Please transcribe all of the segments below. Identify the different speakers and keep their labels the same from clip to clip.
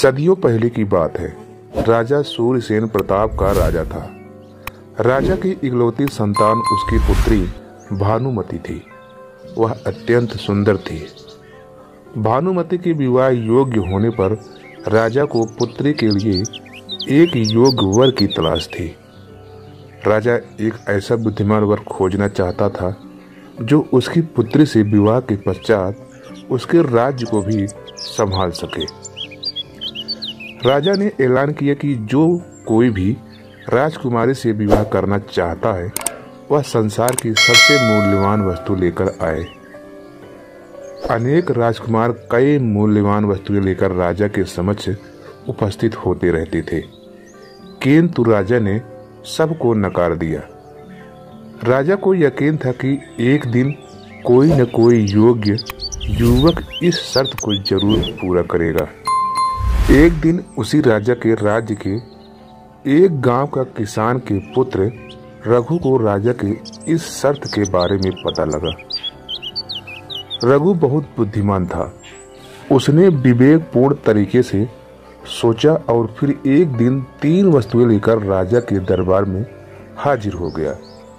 Speaker 1: सदियों पहले की बात है। राजा सूर्यसेन प्रताप का राजा था। राजा की इकलौती संतान उसकी पुत्री भानुमति थी। वह अत्यंत सुंदर थी। भानुमति के विवाह योग्य होने पर राजा को पुत्री के लिए एक योग्य वर की तलाश थी। राजा एक ऐसा बुद्धिमान वर खोजना चाहता था जो उसकी पुत्री से विवाह के पश्चात उसके राज्य को भी संभाल सके। राजा ने ऐलान किया कि जो कोई भी राजकुमारी से विवाह करना चाहता है वह संसार की सबसे मूल्यवान वस्तु लेकर आए। अनेक राजकुमार कई मूल्यवान वस्तुएं लेकर राजा के समक्ष उपस्थित होते रहते थे, किंतु राजा ने सबको नकार दिया। राजा को यकीन था कि एक दिन कोई न कोई योग्य युवक इस शर्त को जरूर पूरा करेगा। एक दिन उसी राजा के राज्य के एक गांव का किसान के पुत्र रघु को राजा के इस शर्त के बारे में पता लगा। रघु बहुत बुद्धिमान था। उसने विवेकपूर्ण तरीके से सोचा और फिर एक दिन 3 वस्तुएं लेकर राजा के दरबार में हाजिर हो गया।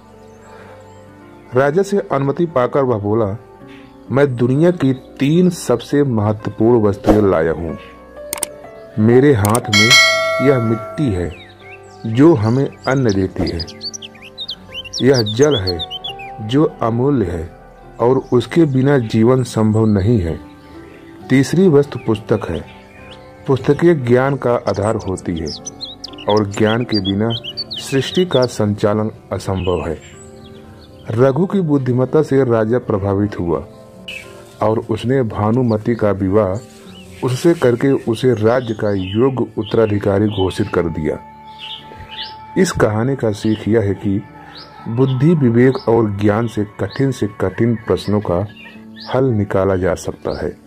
Speaker 1: राजा से अनुमति पाकर वह बोला, मैं दुनिया की 3 सबसे महत्वपूर्ण वस्तुएं लाया हूं। मेरे हाथ में यह मिट्टी है जो हमें अन्न देती है, यह जल है जो अमूल्य है और उसके बिना जीवन संभव नहीं है। तीसरी वस्तु पुस्तक है। पुस्तकें ज्ञान का आधार होती है और ज्ञान के बिना सृष्टि का संचालन असंभव है। रघु की बुद्धिमत्ता से राजा प्रभावित हुआ और उसने भानुमति का विवाह उससे करके उसे राज्य का योग्य उत्तराधिकारी घोषित कर दिया। इस कहानी का सीख यह है कि बुद्धि, विवेक और ज्ञान से कठिन प्रश्नों का हल निकाला जा सकता है।